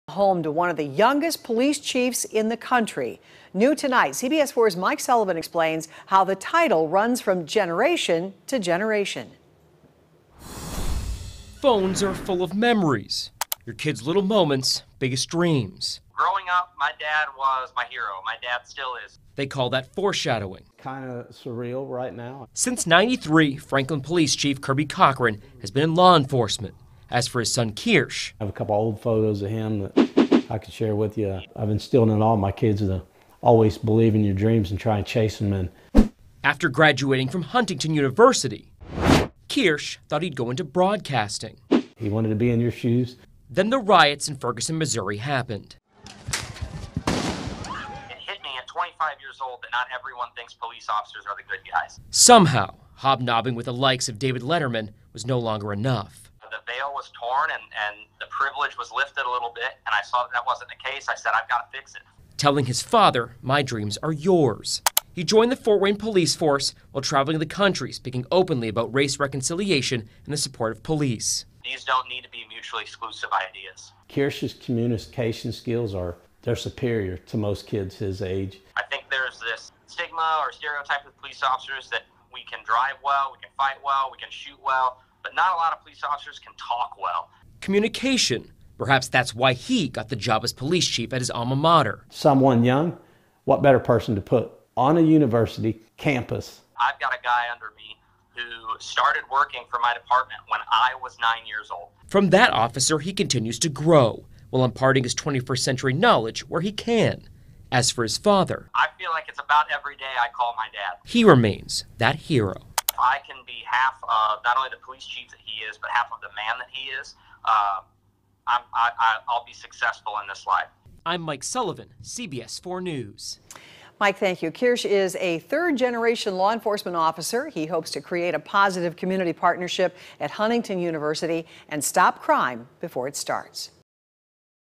Home to one of the youngest police chiefs in the country. New tonight, CBS 4's Mike Sullivan explains how the title runs from generation to generation. Phones are full of memories. Your kids' little moments, biggest dreams. Growing up, my dad was my hero. My dad still is. They call that foreshadowing. Kind of surreal right now. Since '93, Franklin Police Chief Kirby Cochran has been in law enforcement. As for his son Kirsch, I have a couple old photos of him that I could share with you. I've instilled in all my kids to always believe in your dreams and try and chase them. And after graduating from Huntington University, Kirsch thought he'd go into broadcasting. he wanted to be in your shoes. Then the riots in Ferguson, Missouri happened. It hit me at 25 years old that not everyone thinks police officers are the good guys. Somehow, hobnobbing with the likes of David Letterman was no longer enough. The veil was torn and the privilege was lifted a little bit, and I saw that wasn't the case. I said, I've got to fix it. Telling his father, "My dreams are yours." He joined the Fort Wayne police force while traveling the country, speaking openly about race reconciliation and the support of police. These don't need to be mutually exclusive ideas. Kirsch's communication skills they're superior to most kids his age. I think there's this stigma or stereotype with police officers that we can drive well, we can fight well, we can shoot well, but not a lot of police officers can talk well. Communication. Perhaps that's why he got the job as police chief at his alma mater. Someone young, what better person to put on a university campus? I've got a guy under me who started working for my department when I was 9 years old. From that officer, he continues to grow while imparting his 21st century knowledge where he can. As for his father, I feel like it's about every day I call my dad. he remains that hero. If I can be half of not only the police chief that he is, but half of the man that he is, I'll be successful in this life. I'm Mike Sullivan, CBS 4 News. Mike, thank you. Kirsch is a third-generation law enforcement officer. He hopes to create a positive community partnership at Huntington University and stop crime before it starts.